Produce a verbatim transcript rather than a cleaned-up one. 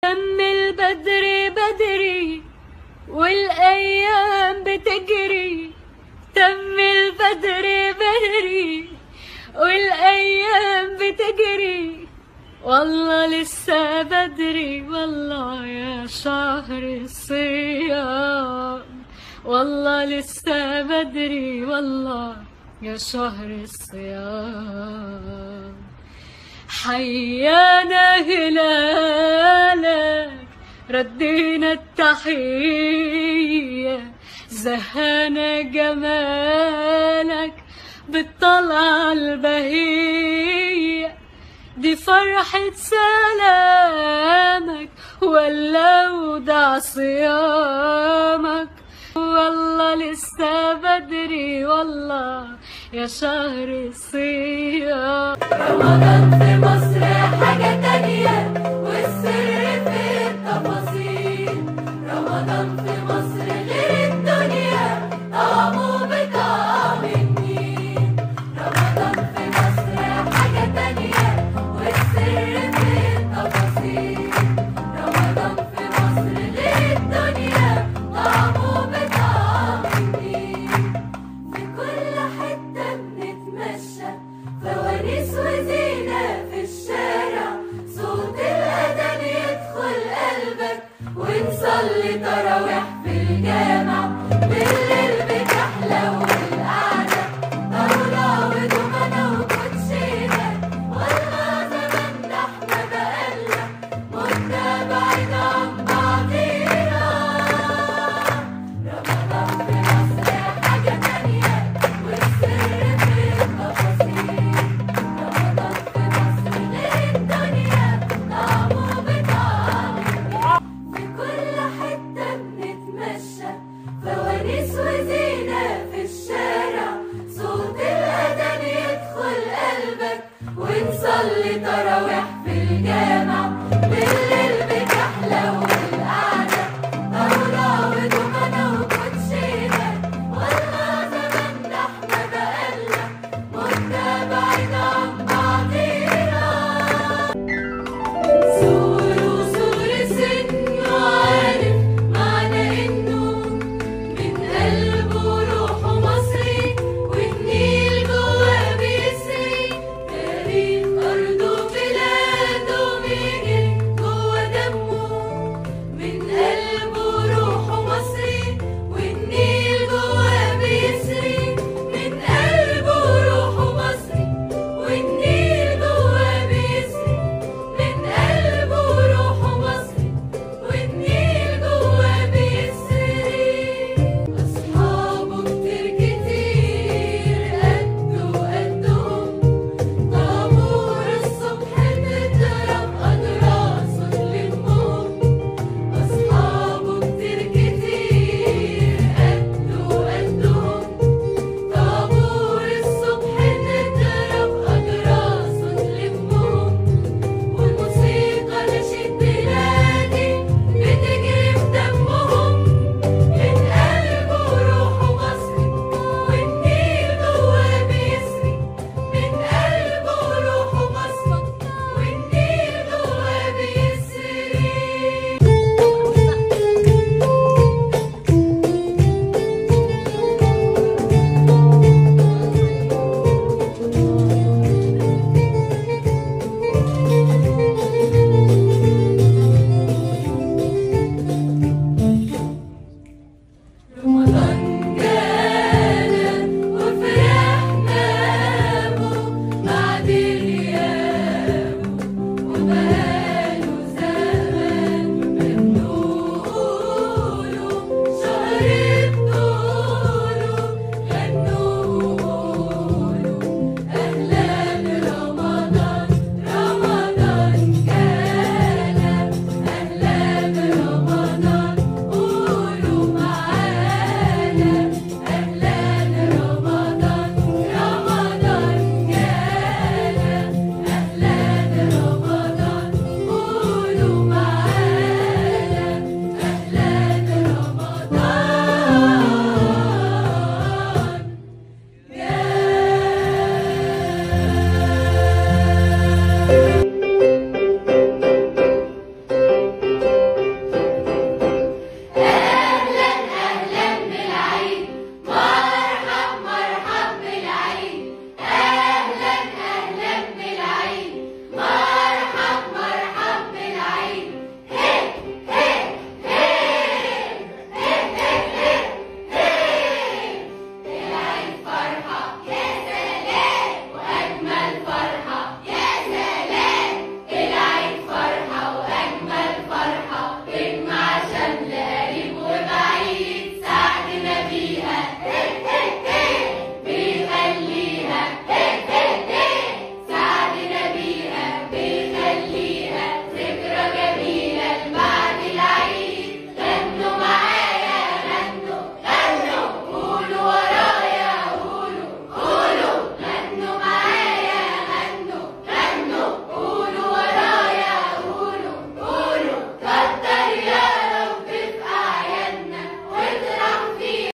دم البدر بدري والايام بتجري، دم البدر بدري والايام بتجري، والله لسه بدري والله يا شهر الصيام، والله لسه بدري والله يا شهر الصيام. حيانا هلالك ردينا التحية، زهانا جمالك بالطلعة البهية، دي فرحة سلامك ولا ودع صيامك، والله لسه بدري والله يا شهر الصيام. رمضان في مصر حاجة تانية والسر في التفاصيل، رمضان في مصر غير الدنيا طعمه بطعم النيل، رمضان في مصر حاجة تانية والسر في التفاصيل، رمضان في مصر غير الدنيا طعمه بطعم النيل. في كل حتة بنتمشى فوانيس وزينة في الشارع، صوت الأذان يدخل قلبك ونصلي تراويح في الجامع.